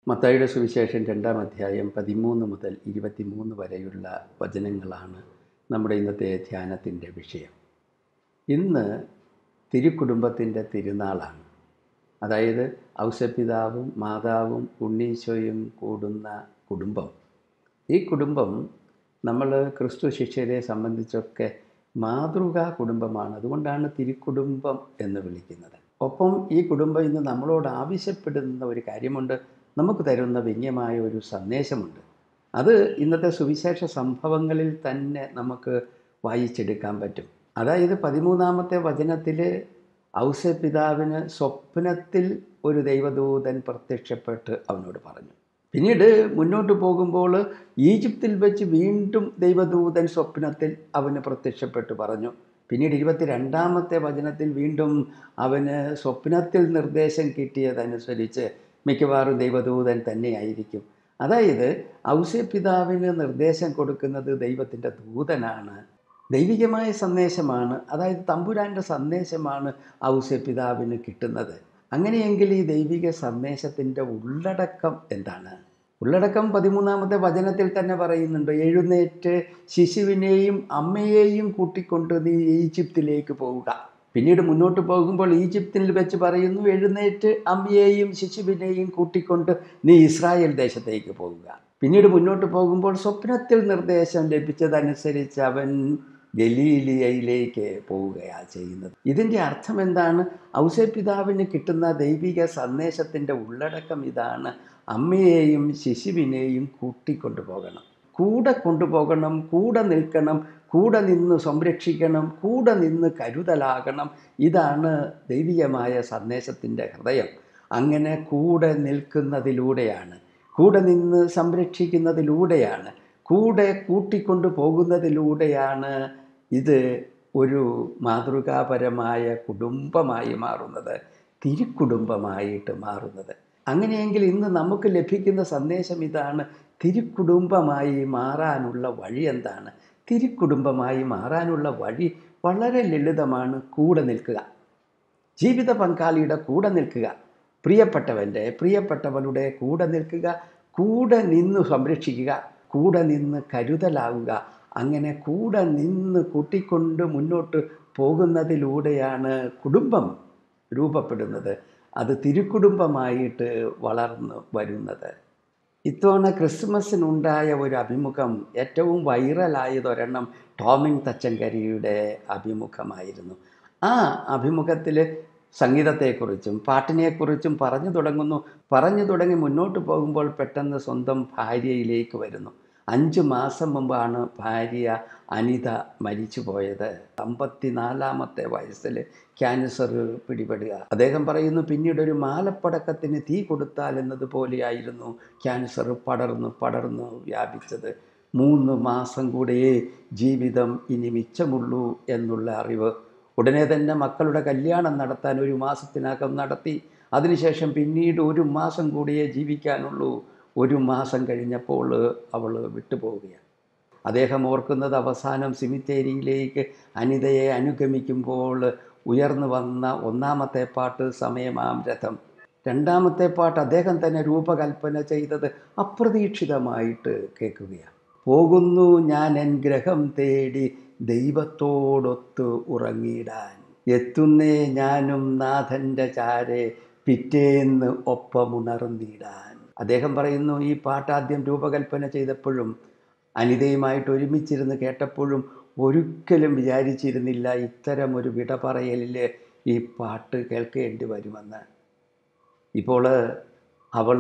മത്തായിയുടെ സുവിശേഷം 2-ാം അധ്യായം 13 മുതൽ 23 വരെയുള്ള വചനങ്ങളാണ് നമ്മുടെ ഇന്നത്തെ ധ്യാനത്തിൻ്റെ വിഷയം. ഇന്ന് തിരുക്കുടുംബത്തിൻ്റെ തിരുനാളാണ്. അതായത് ഔസേപ്പിതാവും മാതാവും ഉണ്ണീശോയും കൂടുന്ന കുടുംബം. ഈ കുടുംബം നമ്മൾ ക്രിസ്തു ശിഷ്യരെ സംബന്ധിച്ചൊക്കെ മാതൃകാ കുടുംബമാണ്. അതുകൊണ്ടാണ് തിരുക്കുടുംബം എന്ന് വിളിക്കുന്നത്. ഒപ്പം ഈ കുടുംബം ഇന്ന് നമ്മളോട് ആവശ്യപ്പെടുന്ന ഒരു കാര്യമുണ്ട്, നമുക്ക് തരുന്ന വ്യംഗ്യമായ ഒരു സന്ദേശമുണ്ട്. അത് ഇന്നത്തെ സുവിശേഷ സംഭവങ്ങളിൽ തന്നെ നമുക്ക് വായിച്ചെടുക്കാൻ പറ്റും. അതായത് 13-ാമത്തെ വചനത്തിൽ ഔസേപ്പിതാവിന് സ്വപ്നത്തിൽ ഒരു ദൈവദൂതൻ പ്രത്യക്ഷപ്പെട്ട് അവനോട് പറഞ്ഞു. പിന്നീട് മുന്നോട്ട് പോകുമ്പോൾ ഈജിപ്തിൽ വെച്ച് വീണ്ടും ദൈവദൂതൻ സ്വപ്നത്തിൽ അവന് പ്രത്യക്ഷപ്പെട്ട് പറഞ്ഞു. പിന്നീട് 22-ാമത്തെ വചനത്തിൽ വീണ്ടും അവന് സ്വപ്നത്തിൽ നിർദ്ദേശം കിട്ടിയതനുസരിച്ച് മിക്കവാറും ദൈവദൂതൻ തന്നെയായിരിക്കും. അതായത് ഔസേപ്പിതാവിന് നിർദ്ദേശം കൊടുക്കുന്നത് ദൈവത്തിൻ്റെ ദൂതനാണ്, ദൈവികമായ സന്ദേശമാണ്. അതായത് തമ്പുരാൻ്റെ സന്ദേശമാണ് ഔസേപ്പിതാവിന് കിട്ടുന്നത്. അങ്ങനെയെങ്കിൽ ഈ ദൈവിക സന്ദേശത്തിൻ്റെ ഉള്ളടക്കം എന്താണ്? ഉള്ളടക്കം 13-ാമത്തെ വചനത്തിൽ തന്നെ പറയുന്നുണ്ട്. എഴുന്നേറ്റ് ശിശുവിനെയും അമ്മയെയും കൂട്ടിക്കൊണ്ട് നീ ഈജിപ്തിലേക്ക് പോവുക. പിന്നീട് മുന്നോട്ട് പോകുമ്പോൾ ഈജിപ്തിൽ വെച്ച് പറയുന്നു, എഴുന്നേറ്റ് അമ്മയെയും ശിശുവിനെയും കൂട്ടിക്കൊണ്ട് നീ ഇസ്രായേൽ ദേശത്തേക്ക് പോവുക. പിന്നീട് മുന്നോട്ട് പോകുമ്പോൾ സ്വപ്നത്തിൽ നിർദ്ദേശം ലഭിച്ചതനുസരിച്ച് അവൻ ഗലീലിയയിലേക്ക് പോവുകയാണ് ചെയ്യുന്നത്. ഇതിൻ്റെ അർത്ഥം എന്താണ്? ഔസേപ്പിതാവിന് കിട്ടുന്ന ദൈവിക സന്ദേശത്തിൻ്റെ ഉള്ളടക്കം ഇതാണ്: അമ്മയെയും ശിശുവിനെയും കൂട്ടിക്കൊണ്ടു പോകണം, കൂടെ കൊണ്ടുപോകണം, കൂടെ നിൽക്കണം, കൂടെ നിന്ന് സംരക്ഷിക്കണം, കൂടെ നിന്ന് കരുതലാകണം. ഇതാണ് ദൈവികമായ സന്ദേശത്തിൻ്റെ ഹൃദയം. അങ്ങനെ കൂടെ നിൽക്കുന്നതിലൂടെയാണ്, കൂടെ നിന്ന് സംരക്ഷിക്കുന്നതിലൂടെയാണ്, കൂടെ കൂട്ടിക്കൊണ്ടു പോകുന്നതിലൂടെയാണ് ഇത് ഒരു മാതൃകാപരമായ കുടുംബമായി മാറുന്നത്, തിരുക്കുടുംബമായിട്ട് മാറുന്നത്. അങ്ങനെയെങ്കിൽ ഇന്ന് നമുക്ക് ലഭിക്കുന്ന സന്ദേശം ഇതാണ്: തിരുക്കുടുംബമായി മാറാനുള്ള വഴി എന്താണ്? തിരുക്കുടുംബമായി മാറാനുള്ള വഴി വളരെ ലളിതമാണ്. കൂടെ നിൽക്കുക, ജീവിത പങ്കാളിയുടെ കൂടെ നിൽക്കുക, പ്രിയപ്പെട്ടവളുടെ കൂടെ നിൽക്കുക, കൂടെ നിന്ന് സംരക്ഷിക്കുക, കൂടെ നിന്ന് കരുതലാവുക. അങ്ങനെ കൂടെ നിന്ന് കൂട്ടിക്കൊണ്ട് മുന്നോട്ട് പോകുന്നതിലൂടെയാണ് കുടുംബം രൂപപ്പെടുന്നത്, അത് തിരുക്കുടുംബമായിട്ട് വളർന്നു വരുന്നത്. ഇത്തവണ ക്രിസ്മസിനുണ്ടായ ഒരു അഭിമുഖം, ഏറ്റവും വൈറലായതൊരെണ്ണം ടോമിൻ തച്ചങ്കരിയുടെ അഭിമുഖമായിരുന്നു. ആ അഭിമുഖത്തിൽ സംഗീതത്തെക്കുറിച്ചും പാട്ടിനെക്കുറിച്ചും പറഞ്ഞു തുടങ്ങി മുന്നോട്ട് പോകുമ്പോൾ പെട്ടെന്ന് സ്വന്തം ഭാര്യയിലേക്ക് വരുന്നു. 5 മാസം മുമ്പാണ് ഭാര്യ അനിത മരിച്ചു പോയത്. 54-ാമത്തെ വയസ്സിൽ ക്യാൻസർ പിടിപെടുക. അദ്ദേഹം പറയുന്നു, പിന്നീടൊരു മാലപ്പടക്കത്തിന് തീ കൊടുത്താൽ എന്നതുപോലെയായിരുന്നു ക്യാൻസർ പടർന്നു വ്യാപിച്ചത്. 3 മാസം കൂടെയേ ജീവിതം ഇനി മിച്ചമുള്ളൂ എന്നുള്ള അറിവ്. ഉടനെ തന്നെ മക്കളുടെ കല്യാണം നടത്താൻ 1 മാസത്തിനകം നടത്തി. അതിനുശേഷം പിന്നീട് 1 മാസം കൂടിയേ ജീവിക്കാനുള്ളൂ. 1 മാസം കഴിഞ്ഞപ്പോൾ അവൾ വിട്ടുപോവുകയാണ്. അദ്ദേഹം ഓർക്കുന്നത്, അവസാനം സിമിത്തേരിയിലേക്ക് അനിതയെ അനുഗമിക്കുമ്പോൾ ഉയർന്നു വന്ന 1-ാമത്തെ പാട്ട് സമയമാം രഥം. 2-ാമത്തെ പാട്ട് അദ്ദേഹം തന്നെ രൂപകൽപ്പന ചെയ്തത് അപ്രതീക്ഷിതമായിട്ട് കേൾക്കുകയാണ്. പോകുന്നു ഞാൻ എൻ ഗ്രഹം തേടി ദൈവത്തോടൊത്ത് ഉറങ്ങിടാൻ, എത്തുന്നേ ഞാനും നാഥൻ്റെ ചാരെ പിറ്റേന്ന് ഒപ്പമുണർന്നിടാൻ. അദ്ദേഹം പറയുന്നു, ഈ പാട്ട് ആദ്യം രൂപകൽപ്പന ചെയ്തപ്പോഴും അനിതയുമായിട്ട് ഒരുമിച്ചിരുന്ന് കേട്ടപ്പോഴും ഒരിക്കലും വിചാരിച്ചിരുന്നില്ല ഇത്തരമൊരു വിട പറയലിൽ ഈ പാട്ട് കേൾക്കേണ്ടി വരുമെന്ന്. ഇപ്പോൾ അവൾ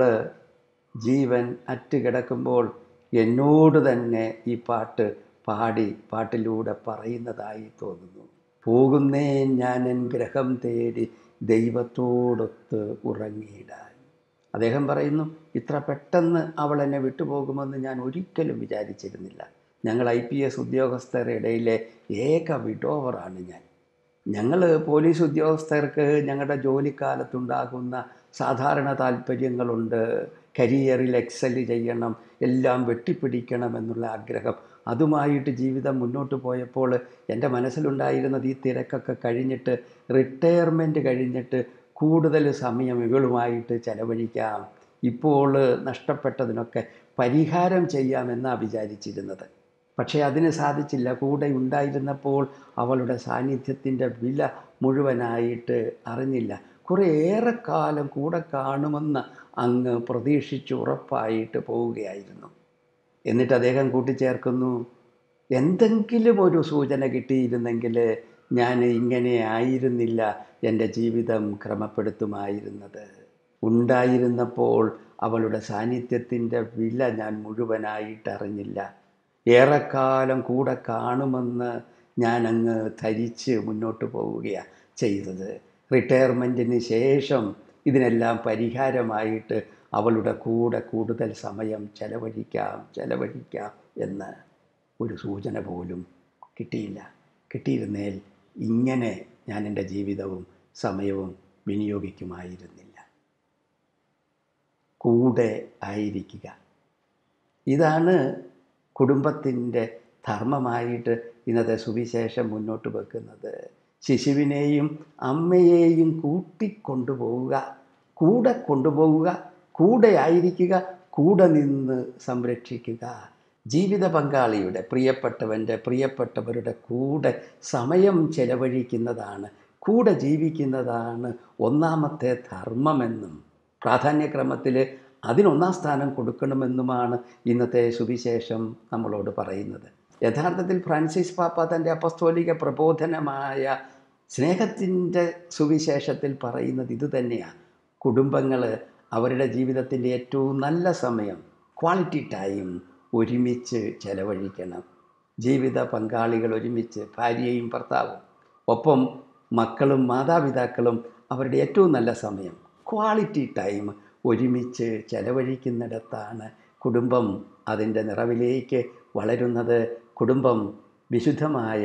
ജീവൻ അറ്റുകിടക്കുമ്പോൾ എന്നോട് തന്നെ ഈ പാട്ട് പാട്ടിലൂടെ പറയുന്നതായി തോന്നുന്നു. പോകുന്നേ ഞാൻ എൻ ഗ്രഹം തേടി ദൈവത്തോടൊത്ത് ഉറങ്ങിയിടാൻ. അദ്ദേഹം പറയുന്നു, ഇത്ര പെട്ടെന്ന് അവൾ എന്നെ വിട്ടുപോകുമെന്ന് ഞാൻ ഒരിക്കലും വിചാരിച്ചിരുന്നില്ല. ഞങ്ങൾ IPS ഉദ്യോഗസ്ഥരുടെ ഇടയിലെ ഏക വിഡോവറാണ് ഞാൻ. ഞങ്ങൾ പോലീസ് ഉദ്യോഗസ്ഥർക്ക് ഞങ്ങളുടെ ജോലിക്കാലത്തുണ്ടാകുന്ന സാധാരണ താല്പര്യങ്ങളുണ്ട്. കരിയറിൽ എക്സൽ ചെയ്യണം, എല്ലാം വെട്ടിപ്പിടിക്കണം എന്നുള്ള ആഗ്രഹം. അതുമായിട്ട് ജീവിതം മുന്നോട്ട് പോയപ്പോൾ എൻ്റെ മനസ്സിലുണ്ടായിരുന്നത്, ഈ തിരക്കൊക്കെ റിട്ടയർമെൻറ്റ് കഴിഞ്ഞിട്ട് കൂടുതൽ സമയം ഇവളുമായിട്ട് ചെലവഴിക്കാം, ഇപ്പോൾ നഷ്ടപ്പെട്ടതിനൊക്കെ പരിഹാരം ചെയ്യാമെന്നാണ് വിചാരിച്ചിരുന്നത്. പക്ഷേ അതിന് സാധിച്ചില്ല. കൂടെ ഉണ്ടായിരുന്നപ്പോൾ അവളുടെ സാന്നിധ്യത്തിൻ്റെ വില മുഴുവനായിട്ട് അറിഞ്ഞില്ല. കുറേയേറെ കാലം കൂടെ കാണുമെന്ന് അങ്ങ് പ്രതീക്ഷിച്ച് ഉറപ്പായിട്ട് പോവുകയായിരുന്നു. എന്നിട്ട് അദ്ദേഹം കൂട്ടിച്ചേർക്കുന്നു, എന്തെങ്കിലും ഒരു സൂചന കിട്ടിയിരുന്നെങ്കിൽ ഞാൻ ഇങ്ങനെ ആയിരുന്നില്ല എൻ്റെ ജീവിതം ക്രമപ്പെടുത്തുമായിരുന്നത്. ഉണ്ടായിരുന്നപ്പോൾ അവളുടെ സാന്നിധ്യത്തിൻ്റെ വില ഞാൻ മുഴുവനായിട്ട് അറിഞ്ഞില്ല. ഏറെക്കാലം കൂടെ കാണുമെന്ന് ഞാൻ അങ്ങ് ധരിച്ച് മുന്നോട്ട് പോവുകയാണ് ചെയ്തത്. റിട്ടയർമെൻറ്റിന് ശേഷം ഇതിനെല്ലാം പരിഹാരമായിട്ട് അവളുടെ കൂടെ കൂടുതൽ സമയം ചെലവഴിക്കാം എന്ന് ഒരു സൂചന പോലും കിട്ടിയില്ല. കിട്ടിയിരുന്നേൽ ഇങ്ങനെ ഞാൻ എൻ്റെ ജീവിതവും സമയവും വിനിയോഗിക്കുമായിരുന്നില്ല. കൂടെ ആയിരിക്കുക, ഇതാണ് കുടുംബത്തിൻ്റെ ധർമ്മമായിട്ട് ഇന്നത്തെ സുവിശേഷം മുന്നോട്ട് വെക്കുന്നത്. ശിശുവിനെയും അമ്മയെയും കൂട്ടിക്കൊണ്ടുപോവുക, കൂടെ കൊണ്ടുപോവുക, കൂടെ ആയിരിക്കുക, കൂടെ നിന്ന് സംരക്ഷിക്കുക. ജീവിത പങ്കാളിയുടെ, പ്രിയപ്പെട്ടവരുടെ കൂടെ സമയം ചെലവഴിക്കുന്നതാണ്, കൂടെ ജീവിക്കുന്നതാണ് ഒന്നാമത്തെ ധർമ്മമെന്നും പ്രാധാന്യക്രമത്തിൽ അതിനൊന്നാം സ്ഥാനം കൊടുക്കണമെന്നുമാണ് ഇന്നത്തെ സുവിശേഷം നമ്മളോട് പറയുന്നത്. യഥാർത്ഥത്തിൽ ഫ്രാൻസിസ് പാപ്പ തൻ്റെ അപ്പസ്തോലിക പ്രബോധനമായ സ്നേഹത്തിൻ്റെ സുവിശേഷത്തിൽ പറയുന്നത് ഇതുതന്നെയാണ്. കുടുംബങ്ങൾ അവരുടെ ജീവിതത്തിൻ്റെ ഏറ്റവും നല്ല സമയം, ക്വാളിറ്റി ടൈം ഒരുമിച്ച് ചെലവഴിക്കണം. ജീവിത പങ്കാളികൾ ഒരുമിച്ച്, ഭാര്യയും ഭർത്താവും, ഒപ്പം മക്കളും മാതാപിതാക്കളും അവരുടെ ഏറ്റവും നല്ല സമയം, ക്വാളിറ്റി ടൈം ഒരുമിച്ച് ചെലവഴിക്കുന്നിടത്താണ് കുടുംബം അതിൻ്റെ നിറവിലേക്ക് വളരുന്നത്. കുടുംബം വിശുദ്ധമായ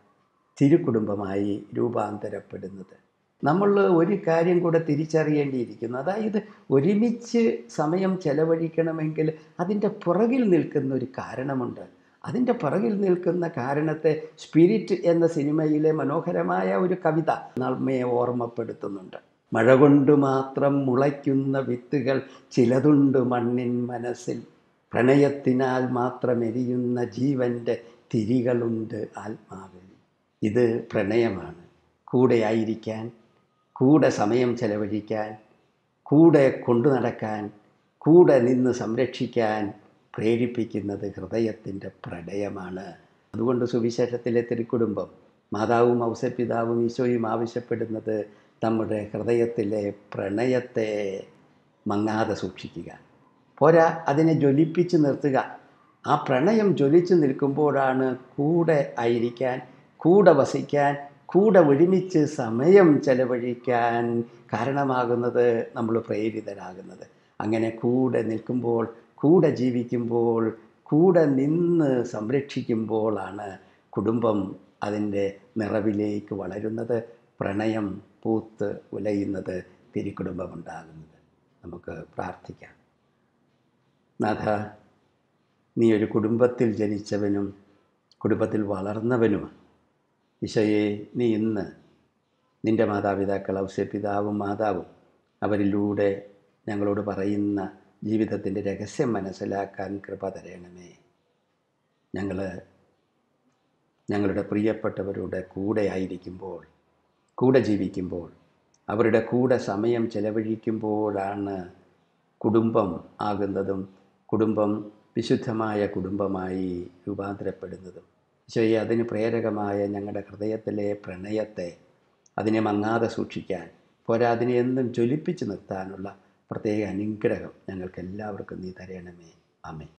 തിരുക്കുടുംബമായി രൂപാന്തരപ്പെടുന്നത്. നമ്മൾ ഒരു കാര്യം കൂടെ തിരിച്ചറിയേണ്ടിയിരിക്കുന്നു. അതായത് ഒരുമിച്ച് സമയം ചെലവഴിക്കണമെങ്കിൽ അതിൻ്റെ പുറകിൽ നിൽക്കുന്ന ഒരു കാരണമുണ്ട്. അതിൻ്റെ പുറകിൽ നിൽക്കുന്ന കാരണത്തെ സ്പിരിറ്റ് എന്ന സിനിമയിലെ മനോഹരമായ ഒരു കവിത നമ്മെ ഓർമ്മപ്പെടുത്തുന്നുണ്ട്. മഴ കൊണ്ട് മാത്രം മുളയ്ക്കുന്ന വിത്തുകൾ ചിലതുണ്ട് മണ്ണിൻ മനസ്സിൽ, പ്രണയത്തിനാൽ മാത്രം എരിയുന്ന ജീവൻ്റെ തിരികളുണ്ട് ആത്മാവിൽ. ഇത് പ്രണയമാണ്. കൂടെ ആയിരിക്കാൻ, കൂടെ സമയം ചെലവഴിക്കാൻ, കൂടെ കൊണ്ടു നടക്കാൻ, കൂടെ നിന്ന് സംരക്ഷിക്കാൻ പ്രേരിപ്പിക്കുന്നത് ഹൃദയത്തിൻ്റെ പ്രണയമാണ്. അതുകൊണ്ട് സുവിശേഷത്തിലെ തിരുക്കുടുംബം, മാതാവും ഔസേപ്പിതാവും ഈശോയും ആവശ്യപ്പെടുന്നത് നമ്മുടെ ഹൃദയത്തിലെ പ്രണയത്തെ മങ്ങാതെ സൂക്ഷിക്കുക. പോരാ, അതിനെ ജ്വലിപ്പിച്ച് നിർത്തുക. ആ പ്രണയം ജ്വലിച്ച് നിൽക്കുമ്പോഴാണ് കൂടെ ആയിരിക്കാൻ, കൂടെ വസിക്കാൻ, കൂടെ ഒരുമിച്ച് സമയം ചെലവഴിക്കാൻ കാരണമാകുന്നത്, നമ്മൾ പ്രേരിതരാകുന്നത്. അങ്ങനെ കൂടെ നിൽക്കുമ്പോൾ, കൂടെ ജീവിക്കുമ്പോൾ, കൂടെ നിന്ന് സംരക്ഷിക്കുമ്പോഴാണ് കുടുംബം അതിൻ്റെ നിറവിലേക്ക് വളരുന്നത്, പ്രണയം പൂത്ത് ഉലയുന്നത്, തിരുക്കുടുംബമുണ്ടാകുന്നത്. നമുക്ക് പ്രാർത്ഥിക്കാം. നാഥ, നീ ഒരു കുടുംബത്തിൽ ജനിച്ചവനും കുടുംബത്തിൽ വളർന്നവനുമാണ്. ഈശോയെ, നീ ഇന്ന് നിൻ്റെ മാതാപിതാക്കൾ ഔസേപ്പിതാവും മാതാവും അവരിലൂടെ ഞങ്ങളോട് പറയുന്ന ജീവിതത്തിൻ്റെ രഹസ്യം മനസ്സിലാക്കാൻ കൃപ തരണമേ. ഞങ്ങളുടെ പ്രിയപ്പെട്ടവരുടെ കൂടെ ആയിരിക്കുമ്പോൾ, കൂടെ ജീവിക്കുമ്പോൾ, അവരുടെ കൂടെ സമയം ചെലവഴിക്കുമ്പോഴാണ് കുടുംബം ആകുന്നതും കുടുംബം വിശുദ്ധമായ കുടുംബമായി രൂപാന്തരപ്പെടുന്നതും. ഈശോയെ, അതിന് പ്രേരകമായ ഞങ്ങളുടെ ഹൃദയത്തിലെ പ്രണയത്തെ അതിനെ മങ്ങാതെ സൂക്ഷിക്കാൻ, പോരാ അതിനെ എന്നും ജ്വലിപ്പിച്ച് നിർത്താനുള്ള പ്രത്യേക അനുഗ്രഹം ഞങ്ങൾക്ക് എല്ലാവർക്കും നീ തരണമേ. ആമേൻ.